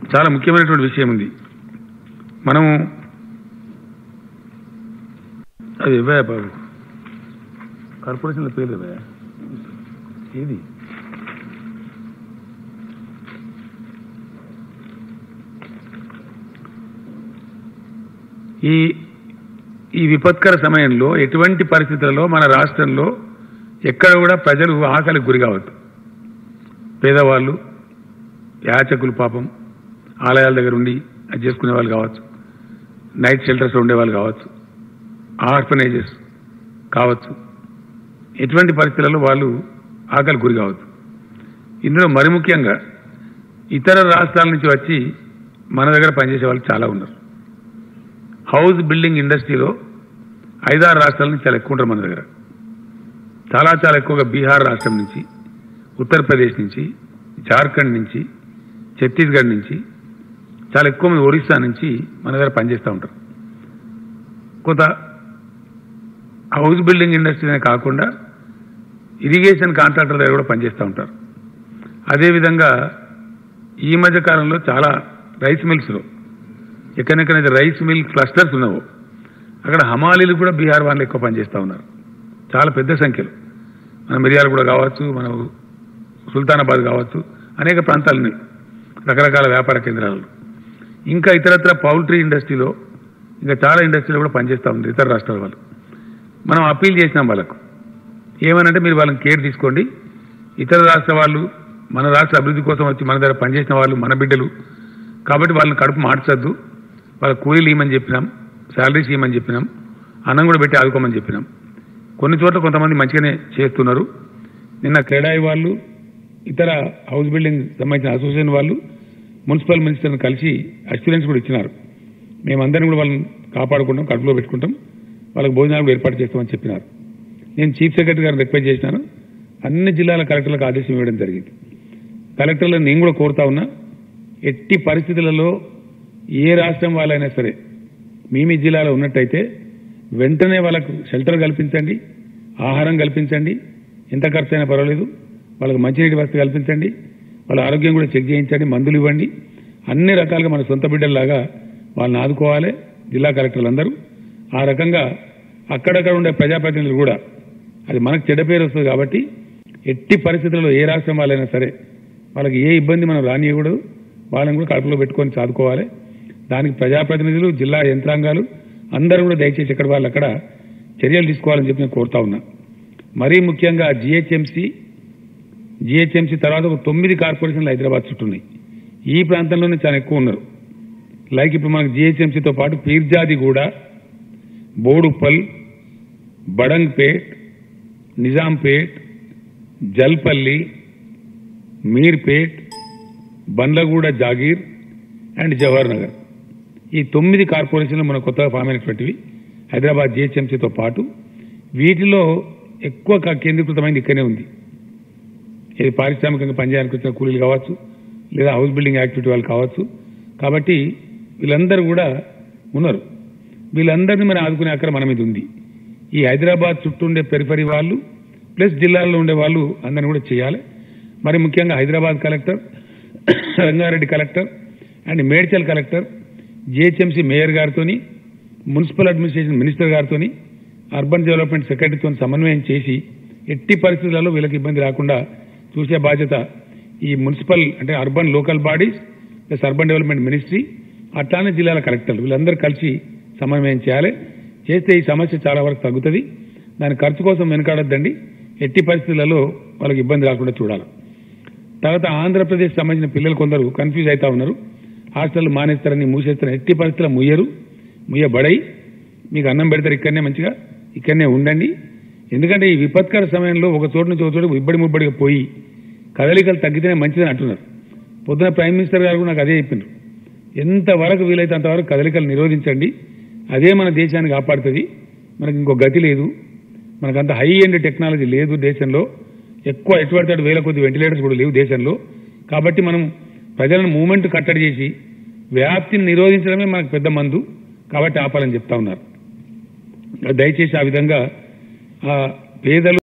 చాలా ముఖ్యమైనటువంటి విషయం ఉంది. మనము అది ఇవ్వయా బాబు, కార్పొరేషన్ల పేర్లు ఇవ్వయా, ఏది ఈ విపత్కర సమయంలో ఎటువంటి పరిస్థితులలో మన రాష్ట్రంలో ఎక్కడ కూడా ప్రజలు ఆకలికి గురి కావద్దు. పేదవాళ్ళు, యాచకులు, పాపం ఆలయాల దగ్గర ఉండి అది చేసుకునే వాళ్ళు కావచ్చు, నైట్ షెల్టర్స్లో ఉండేవాళ్ళు కావచ్చు, ఆర్ఫనేజెస్ కావచ్చు, ఎటువంటి పరిస్థితులలో వాళ్ళు ఆకలి గురి కావద్దు. ఇందులో మరి ముఖ్యంగా ఇతర రాష్ట్రాల నుంచి వచ్చి మన దగ్గర పనిచేసే వాళ్ళు చాలా ఉన్నారు. హౌస్ బిల్డింగ్ ఇండస్ట్రీలో 5-6 రాష్ట్రాల నుంచి చాలా ఎక్కువ ఉంటారు మన దగ్గర. చాలా ఎక్కువగా బీహార్ రాష్ట్రం నుంచి, ఉత్తరప్రదేశ్ నుంచి, జార్ఖండ్ నుంచి, ఛత్తీస్గఢ్ నుంచి, చాలా ఎక్కువ మంది ఒరిస్సా నుంచి మన దగ్గర పనిచేస్తూ ఉంటారు. కొంత హౌస్ బిల్డింగ్ ఇండస్ట్రీనే కాకుండా ఇరిగేషన్ కాంట్రాక్టర్ దగ్గర కూడా పనిచేస్తూ ఉంటారు. అదేవిధంగా ఈ మధ్య కాలంలో చాలా రైస్ మిల్స్లో ఎక్కడెక్కడైతే రైస్ మిల్ క్లస్టర్స్ ఉన్నావో అక్కడ హమాలీలు కూడా బీహార్ వాళ్ళు ఎక్కువ పనిచేస్తూ ఉన్నారు, చాలా పెద్ద సంఖ్యలో. మన మిర్యాలగూడ కావచ్చు, మన సుల్తానాబాద్ కావచ్చు, అనేక ప్రాంతాలని రకరకాల వ్యాపార కేంద్రాలలో, ఇంకా ఇతరత్ర పౌల్ట్రీ ఇండస్ట్రీలో, ఇంకా చాలా ఇండస్ట్రీలో కూడా పనిచేస్తూ ఉంది ఇతర రాష్ట్రాల వాళ్ళు. మనం అప్పీల్ చేసినాం వాళ్ళకు, ఏమనంటే మీరు వాళ్ళని కేర్ తీసుకోండి. ఇతర రాష్ట్ర వాళ్ళు మన రాష్ట్ర అభివృద్ధి కోసం వచ్చి మన దగ్గర పనిచేసిన వాళ్ళు మన బిడ్డలు కాబట్టి వాళ్ళని కడుపు మార్చొద్దు, వాళ్ళ కూలీలు ఇవ్వమని చెప్పినాం, శాలరీస్ ఇవ్వమని చెప్పినాం, అన్నం కూడా పెట్టి ఆదుకోమని చెప్పినాం. కొన్ని చోట్ల కొంతమంది మంచిగానే చేస్తున్నారు. నిన్న క్రెడాయి వాళ్ళు, ఇతర హౌస్ బిల్డింగ్ సంబంధించిన అసోసియేషన్ వాళ్ళు మున్సిపల్ మినిస్టర్ని కలిసి అష్యూరెన్స్ కూడా ఇచ్చినారు. మేమందరం కూడా వాళ్ళని కాపాడుకుంటాం, కడుపులో పెట్టుకుంటాం, వాళ్ళకి భోజనాలు కూడా ఏర్పాటు చేస్తామని చెప్పినారు. నేను చీఫ్ సెక్రటరీ గారిని రిక్వెస్ట్ చేసినాను, అన్ని జిల్లాల కలెక్టర్లకు ఆదేశం ఇవ్వడం జరిగింది. కలెక్టర్లను నేను కూడా కోరుతా ఉన్నా, ఎట్టి పరిస్థితులలో ఏ రాష్ట్రం వాళ్ళైనా సరే మీ జిల్లాలో ఉన్నట్టయితే వెంటనే వాళ్ళకు షెల్టర్ కల్పించండి, ఆహారం కల్పించండి, ఎంత ఖర్చు అయినా పర్వాలేదు, వాళ్ళకి మంచినీటి వసతి కల్పించండి, వాళ్ళ ఆరోగ్యం కూడా చెక్ చేయించండి, మందులు ఇవ్వండి. అన్ని రకాలుగా మన సొంత బిడ్డల్లాగా వాళ్ళని ఆదుకోవాలి జిల్లా కలెక్టర్లు అందరూ. ఆ రకంగా అక్కడక్కడ ఉండే ప్రజాప్రతినిధులు కూడా, అది మనకు చెడ్డ పేరు వస్తుంది కాబట్టి ఎట్టి పరిస్థితుల్లో ఏ రాష్ట్రం వాళ్ళైనా సరే వాళ్ళకి ఏ ఇబ్బంది మనం రానియకూడదు, వాళ్ళని కూడా కడుపులో పెట్టుకొని చదువుకోవాలి. దానికి ప్రజాప్రతినిధులు, జిల్లా యంత్రాంగాలు అందరూ కూడా దయచేసి ఎక్కడ వాళ్ళు అక్కడ చర్యలు తీసుకోవాలని చెప్పి నేను కోరుతా ఉన్నా. మరీ ముఖ్యంగా జిహెచ్ఎంసీ తర్వాత ఒక 9 కార్పొరేషన్లు హైదరాబాద్ చుట్టూ ఉన్నాయి. ఈ ప్రాంతంలోనే చాలా ఎక్కువ ఉన్నారు. లైక్ ఇప్పుడు మనకు జిహెచ్ఎంసీతో పాటు పీర్జాదిగూడ, బోడుప్పల్, బడంగ్పేట్, నిజాంపేట్, జల్పల్లి, మీర్పేట్, బండ్లగూడ, జాగీర్ అండ్ జవహర్ నగర్, ఈ 9 కార్పొరేషన్లు మన కొత్తగా ఫామ్ అయినటువంటివి హైదరాబాద్ జిహెచ్ఎంసీతో పాటు. వీటిలో ఎక్కువ కేంద్రీకృతమైంది ఇక్కడనే ఉంది. ఇది పారిశ్రామికంగా పనిచేయడానికి వచ్చిన కూలీలు కావచ్చు, లేదా హౌస్ బిల్డింగ్ యాక్టివిటీ వాళ్ళు కావచ్చు. కాబట్టి వీళ్ళందరూ కూడా ఉన్నారు. వీళ్ళందరినీ మనం ఆదుకునే అక్కడ మన మీద ఉంది. ఈ హైదరాబాద్ చుట్టూ ఉండే పెరిఫరీ వాళ్ళు ప్లస్ జిల్లాల్లో ఉండే వాళ్ళు అందరినీ కూడా చేయాలి. మరి ముఖ్యంగా Hyderabad collector, Rangareddy collector and Medchal collector, GHMC mayor గారితో, మున్సిపల్ అడ్మినిస్ట్రేషన్ మినిస్టర్ గారితో, అర్బన్ డెవలప్మెంట్ సెక్రటరీతో సమన్వయం చేసి ఎట్టి పరిస్థితులలో వీళ్ళకి ఇబ్బంది రాకుండా చూసే బాధ్యత ఈ మున్సిపల్ అంటే urban local bodies plus urban development ministry, అట్లానే జిల్లాల కలెక్టర్లు వీళ్ళందరూ కలిసి సమన్వయం చేయాలి. చేస్తే ఈ సమస్య చాలా వరకు తగ్గుతుంది. దాని ఖర్చు కోసం వెనకాడొద్దండి. ఎట్టి పరిస్థితులలో వాళ్ళకి ఇబ్బంది రాకుండా చూడాలి. తర్వాత ఆంధ్రప్రదేశ్ సంబంధించిన పిల్లలు కొందరు కన్ఫ్యూజ్ అవుతా ఉన్నారు. హాస్టల్ మానేస్తారని, మూసేస్తారని. ఎట్టి పరిస్థితుల్లో ముయ్యబడై మీకు అన్నం పెడతారు. ఇక్కడనే మంచిగా ఇక్కడనే ఉండండి. ఎందుకంటే ఈ విపత్కర సమయంలో ఒక చోటు నుంచి ఒక చోటు ముబ్బడిగా పోయి కదలికలు తగ్గితేనే మంచిదని అంటున్నారు. పొద్దున ప్రైమ్ మినిస్టర్ గారు కూడా నాకు అదే చెప్పిండ్రు. ఎంతవరకు వీలైతే అంతవరకు కదలికలు నిరోధించండి, అదే మన దేశాన్ని కాపాడుతుంది. మనకి ఇంకో గతి లేదు, మనకంత హై ఎండ్ టెక్నాలజీ లేదు దేశంలో. ఎక్కువ ఎటువంటి వేల కొద్ది వెంటిలేటర్స్ కూడా లేవు దేశంలో. కాబట్టి మనం ప్రజలను మూవ్మెంట్ కట్టడి చేసి వ్యాప్తిని నిరోధించడమే మనకు పెద్ద మందు. కాబట్టి ఆపాలని చెప్తా ఉన్నారు. దయచేసి ఆ విధంగా పేదలు